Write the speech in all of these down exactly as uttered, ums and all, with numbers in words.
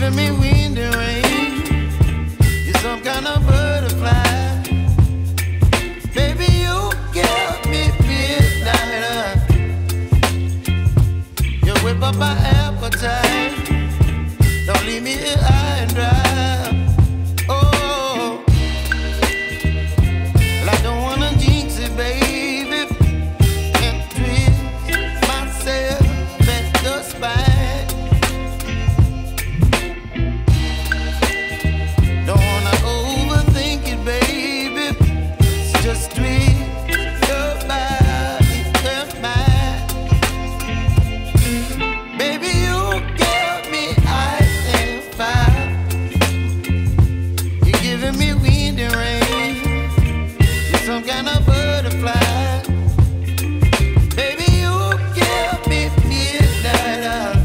giving me wind and rain. You're some kind of butterfly. Baby, you give me midnight. You whip up my appetite. Don't leave me here high and dry. Oh, well, I don't wanna jinx it, baby, and twist myself at the spine. Don't wanna overthink it, baby. It's just twist your body and mine. Baby, you give me ice and fire. You're giving me wind and rain. You're some kind of butterfly. Baby, you give me midnight.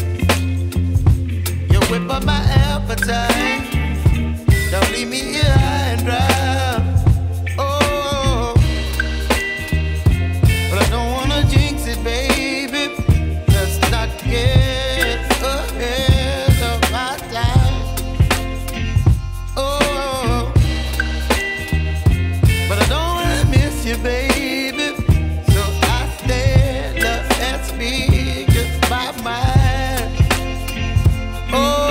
You whip up my appetite. Don't leave me here high and dry. Oh, but I don't wanna jinx it, baby. Let's not get ahead of my time. Oh, but I don't wanna miss you, baby. So I stand up and speak just my mind. Oh.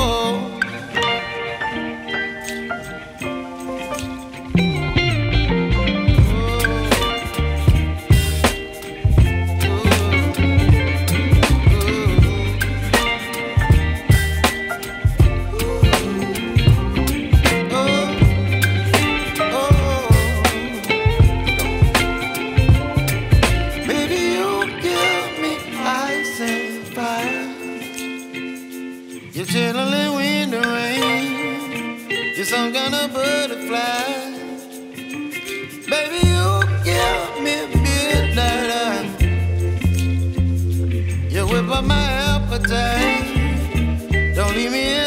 You're chilling wind and rain. You're some kind of butterfly. Baby, you give me midnight. You whip up my appetite. Don't leave me